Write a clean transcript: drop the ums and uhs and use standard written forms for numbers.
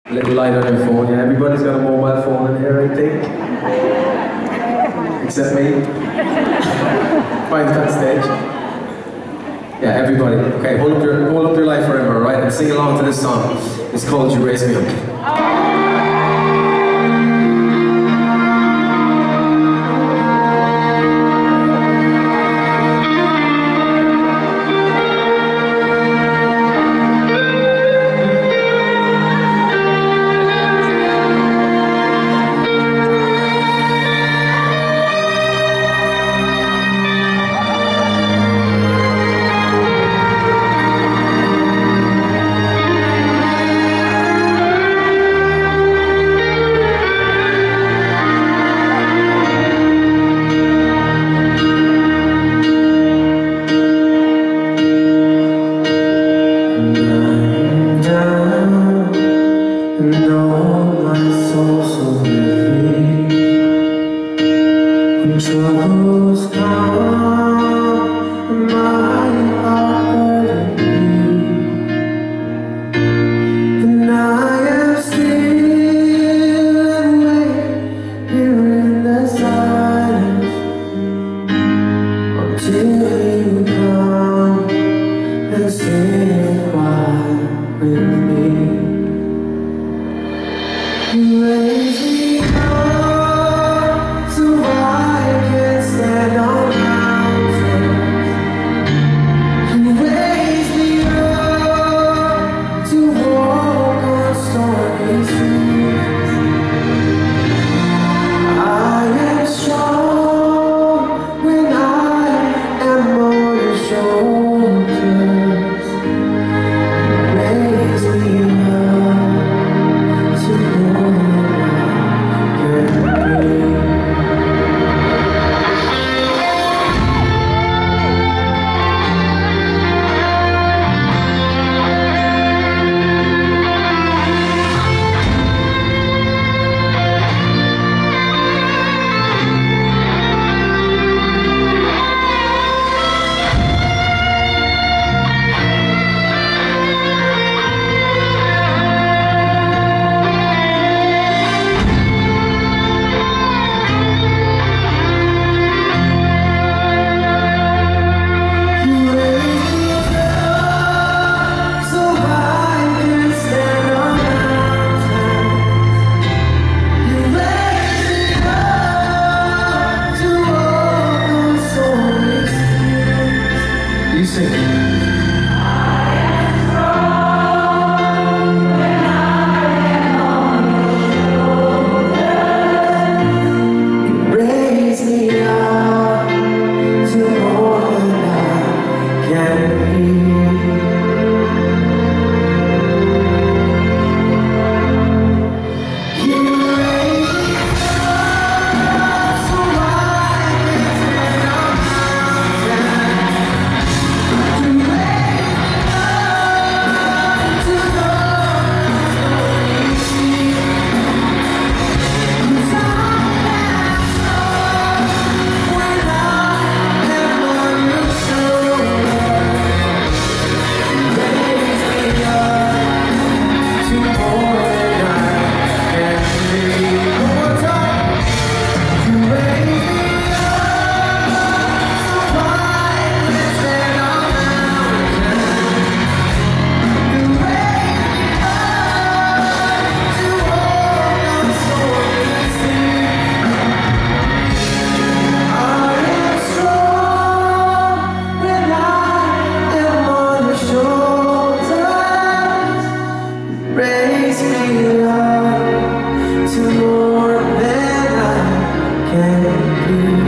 Little light on your phone, yeah. Everybody's got a mobile phone in here, I think. Except me. Mine's on stage. Yeah, everybody. Okay, hold up your life forever, alright? And sing along to this song. It's called You Raise Me Up. Troubles come, my heart burdened, and I am still awake here in the silence until you come and sit quiet with me. You raise me up so I can stand on mountains. You raise me up to walk on stormy seas. I am strong when I am on your shoulders. You raise me up to raise me up to more than I can be.